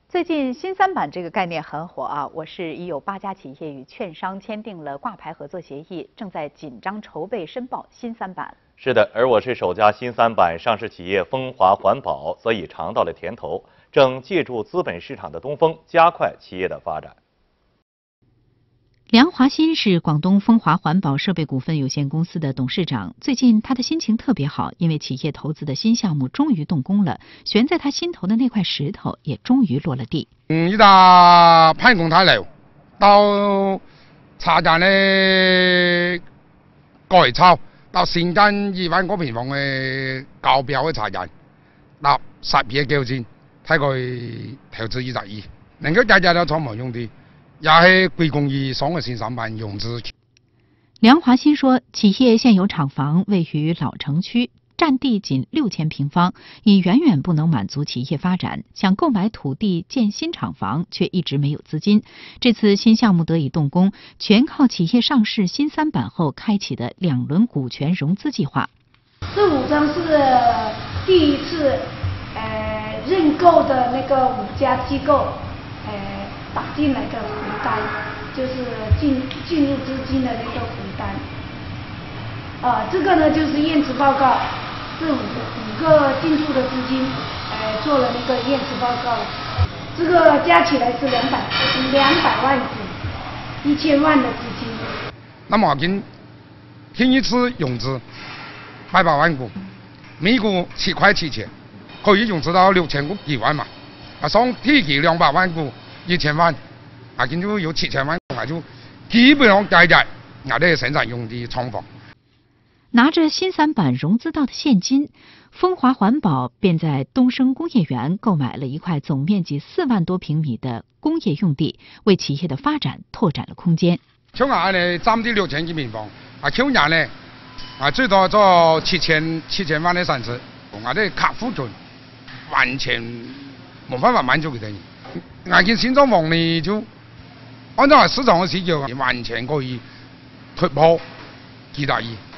最近新三板这个概念很火啊，我市已有8家企业与券商签订了挂牌合作协议，正在紧张筹备申报新三板。 是的，而我市首家新三板上市企业风华环保则已尝到了甜头，正借助资本市场的东风，加快企业的发展。 梁华新是广东风华环保设备股份有限公司的董事长。最近他的心情特别好，因为企业投资的新项目终于动工了，悬在他心头的那块石头也终于落了地。 依家批工睇嚟，到茶站呢過嚟抄，到深圳2萬個平方嘅高標嘅茶站，拿10億嘅錢，睇佢投資20億，能夠解決到廠房用地。 也是歸功於上個新三板融資。 梁华新说，企业现有厂房位于老城区，占地仅6000平方，已远远不能满足企业发展。想购买土地建新厂房，却一直没有资金。这次新项目得以动工，全靠企业上市新三板后开启的2轮股权融资计划。 这5张是第一次认购的那个5家机构打进来的回单，就是进入资金的那个回单。这个呢就是验资报告，这5个进驻的资金，做了那个验资报告了。这个加起来是200万股，1000万的资金。 那么听一次融资800万股，每股7块7钱，可以融资到6000股1万嘛。上提及200万股。 1000万，就有7000万，就基本上解决我哋生产用的厂房。 拿着新三板融资到的现金，风华环保便在东升工业园购买了一块总面积4万多平米的工业用地，为企业的发展拓展了空间。 像我哋佔啲6000幾平方，去年呢，最多做7000萬的產值，我哋客戶就完全冇辦法滿足佢哋。 眼見新廠房呢，就按照市場嘅需求，完全可以突破幾大億。